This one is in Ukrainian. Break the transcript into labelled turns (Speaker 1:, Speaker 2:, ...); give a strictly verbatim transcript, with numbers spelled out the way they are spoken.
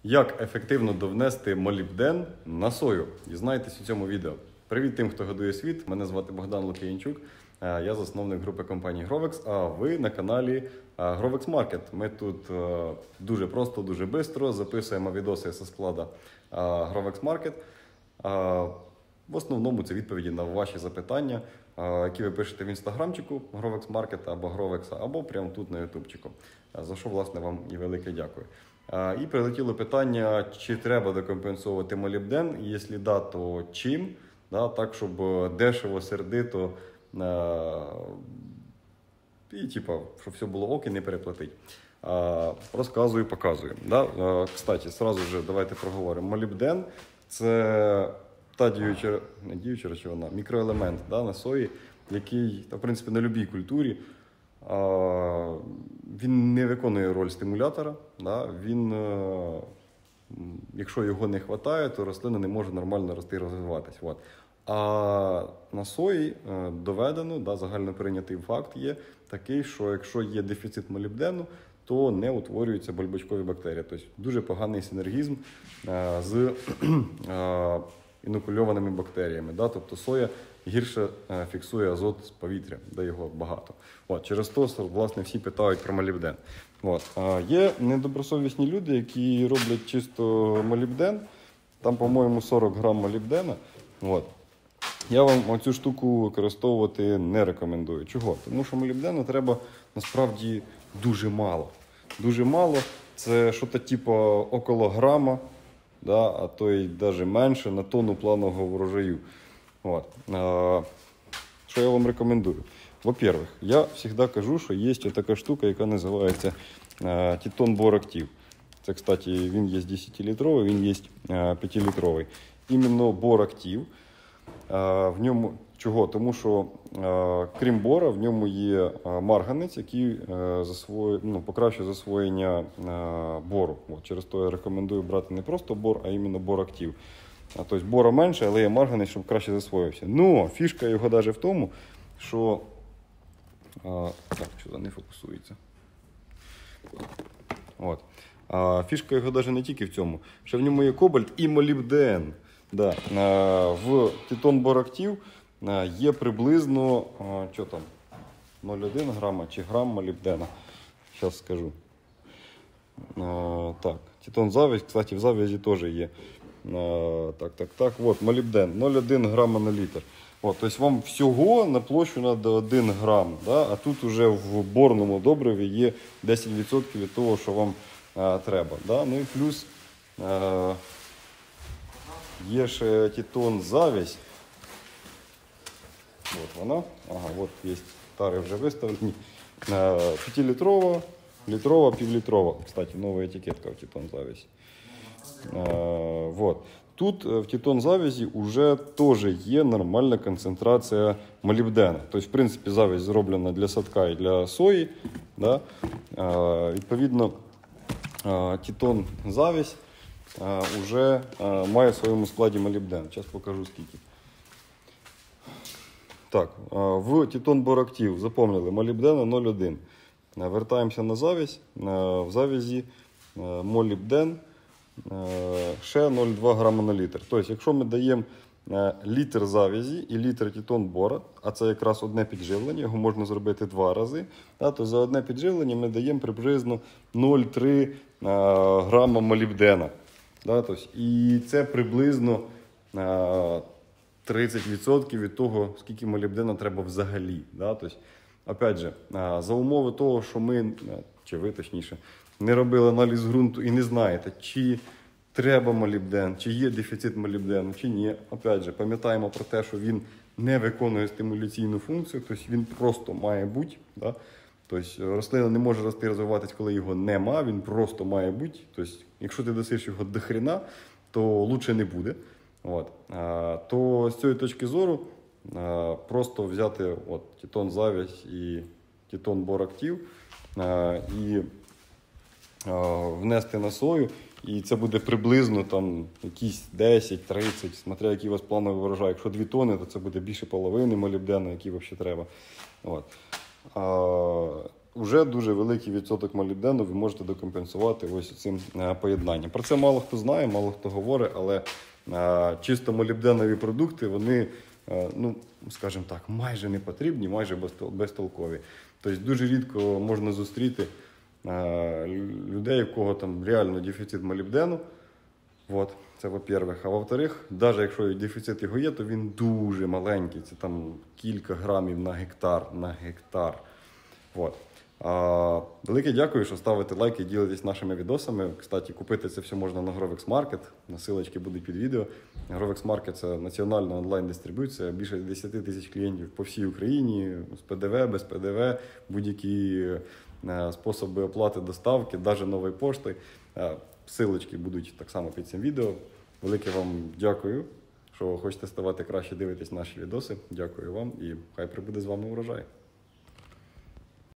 Speaker 1: Як ефективно довнести молібден на сою? Дізнайтесь у цьому відео. Привіт тим, хто годує світ. Мене звати Богдан Лук'янчук. Я засновник групи компанії Grovex, а ви на каналі Grovex Market. Ми тут дуже просто, дуже швидко записуємо відоси зі складу Grovex Market. В основному це відповіді на ваші запитання, які ви пишете в інстаграмчику Grovex Market або Grovex, або прямо тут на ютубчику. За що, власне, вам і велике дякую. І прилетіло питання, чи треба декомпенсувати молібден, і якщо да, то чим, да, так, щоб дешево, сердито, і типу, щоб все було ок і не переплатить. Розказую, показую. Да? Кстати, сразу же давайте проговоримо. Молібден – це та діюча, не діюча речовина, мікроелемент, да, на сої, який, в принципі, на будь-якій культурі, а, він не виконує роль стимулятора. Да, він, а, якщо його не вистачає, то рослина не може нормально рости і розвиватись. От. А на сої а, доведено, да, загально прийнятий факт є такий, що якщо є дефіцит молібдену, то не утворюються бульбочкові бактерії. Тобто дуже поганий синергізм а, з а, інокульованими бактеріями. Да? Тобто соя гірше а, фіксує азот з повітря, де його багато. От, через то, власне, всі питають про молібден. От. А, є недобросовісні люди, які роблять чисто молібден. Там, по-моєму, сорок грам молібдена. От. Я вам оцю штуку використовувати не рекомендую. Чого? Тому що молібдену треба, насправді, дуже мало. Дуже мало. Це щось типу около грама, да, а то й навіть менше на тонну планового врожаю. От. А, що я вам рекомендую? Во-первых, я завжди кажу, що є така штука, яка називається Титон Бор Актив. Це, кстати, він є десятилітровий, він є п'ятилітровий. Іменно Бор Актив. В ньому, чого? Тому що, крім бора, в ньому є марганець, який засвоює, ну, покращує засвоєння бору. От, через то я рекомендую брати не просто бор, а іменно Бор Актив. Тобто бора менше, але є марганець, щоб краще засвоївся. Ну, фішка його навіть в тому, що... А, так, що не фокусується. От. А, фішка його навіть не тільки в цьому. Ще в ньому є кобальт і молібден. Да. В Титон Бор Актив є приблизно що там, нуль цілих одна грама чи грам молібдена. Зараз скажу. Так, Титон завязь, кстати, в завязі теж є. Так, так, так, от молібден, нуль цілих одна грама на літр. От, тобто вам всього на площу треба один грам, да? А тут вже в борному добриві є десять відсотків від того, що вам а, треба. Да? Ну і плюс а, є ще Титон завязь. От вона. Ага, от є тари вже виставлені. п'ятилітрова, літрова, півлітрова. Кстати, нова етикетка в Титон завязь. Вот. Тут в Титон завязі вже теж є нормальна концентрація молібдена. Тобто, в принципі, завязь зроблена для садка і для сої. Да? Відповідно, Титон завязь вже має в своєму складі молібден. Зараз покажу скільки. Так, в Титон Бор Актив запомнили молібдена нуль цілих один. Вертаємося на завязь. В завязі молібден ще нуль цілих два грама на літр. Тобто, якщо ми даємо літр завязі і літр Титон Бора, а це якраз одне підживлення, його можна зробити два рази, то за одне підживлення ми даємо приблизно нуль цілих три грама молібдена. І це приблизно тридцять відсотків від того, скільки молібдена треба взагалі. Тобто, опять же, за умови того, що ми, чи ви точніше, не робили аналіз ґрунту і не знаєте, чи треба молібден, чи є дефіцит молібдену, чи ні. Опять же, пам'ятаємо про те, що він не виконує стимуляційну функцію, тобто він просто має бути. Да? Тобто рослина не може рости і розвиватись, коли його нема, він просто має бути. Тобто, якщо ти досиш його до хрена, то краще не буде. От. А, то з цієї точки зору а, просто взяти от, Титон завязь і Титон Бор Актив а, і а, внести на сою, і це буде приблизно там, якісь десять тридцять, смотря який у вас плановий врожай. Якщо дві тони, то це буде більше половини молібдену, який взагалі треба. От. А, вже дуже великий відсоток молібдену ви можете докомпенсувати ось цим е, поєднанням. Про це мало хто знає, мало хто говорить, але е, чисто молібденові продукти, вони, е, ну, скажімо так, майже не потрібні, майже безтол- безтолкові. Тобто дуже рідко можна зустріти е, людей, у кого там реально дефіцит молібдену. Вот, це во-первых. А во-вторых, навіть якщо дефіцит його є, то він дуже маленький. Це там кілька грамів на гектар, на гектар. Вот. А, велике дякую, що ставите лайки і ділитесь нашими відосами. Кстати, купити це все можна на Grovex Market. Насилочки будуть під відео. Grovex Market – це національна онлайн-дистриб'юція. Більше десять тисяч клієнтів по всій Україні. З ПДВ, без ПДВ, будь-які е, способи оплати доставки, навіть нової пошти. Е, Силочки будуть так само під цим відео. Велике вам дякую, що хочете ставати краще, дивитись наші відоси. Дякую вам і хай прибуде з вами урожай.